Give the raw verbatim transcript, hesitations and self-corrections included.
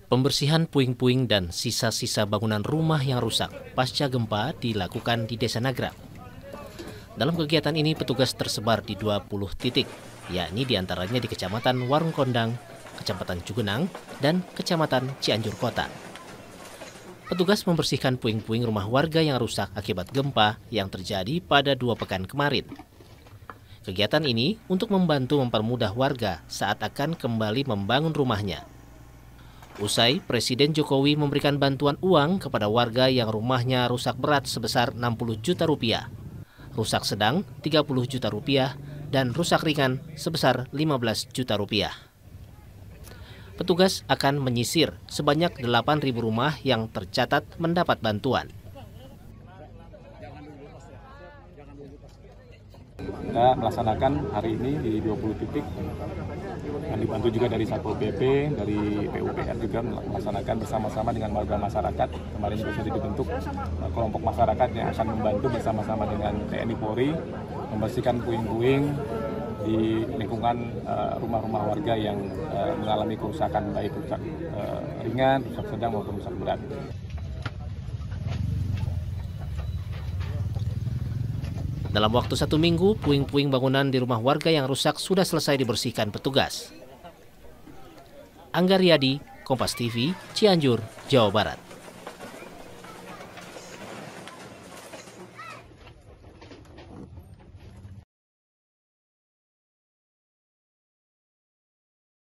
Pembersihan puing-puing dan sisa-sisa bangunan rumah yang rusak pasca gempa dilakukan di Desa Nagrang. Dalam kegiatan ini petugas tersebar di dua puluh titik, yakni diantaranya di Kecamatan Warung Kondang, Kecamatan Cugenang, dan Kecamatan Cianjur Kota. Petugas membersihkan puing-puing rumah warga yang rusak akibat gempa yang terjadi pada dua pekan kemarin. Kegiatan ini untuk membantu mempermudah warga saat akan kembali membangun rumahnya. Usai, Presiden Jokowi memberikan bantuan uang kepada warga yang rumahnya rusak berat sebesar enam puluh juta rupiah, rusak sedang tiga puluh juta rupiah, dan rusak ringan sebesar lima belas juta rupiah. Petugas akan menyisir sebanyak delapan ribu rumah yang tercatat mendapat bantuan. Kita melaksanakan hari ini di dua puluh titik, yang dibantu juga dari Satpol P P, dari P U P R juga melaksanakan bersama-sama dengan warga masyarakat. Kemarin juga sudah dibentuk kelompok masyarakat yang akan membantu bersama-sama dengan T N I Polri membersihkan puing-puing di lingkungan rumah-rumah uh, warga yang uh, mengalami kerusakan, baik rusak uh, ringan, rusak sedang maupun rusak berat. Dalam waktu satu minggu, puing-puing bangunan di rumah warga yang rusak sudah selesai dibersihkan petugas. Angga Riyadi, Kompas T V, Cianjur, Jawa Barat.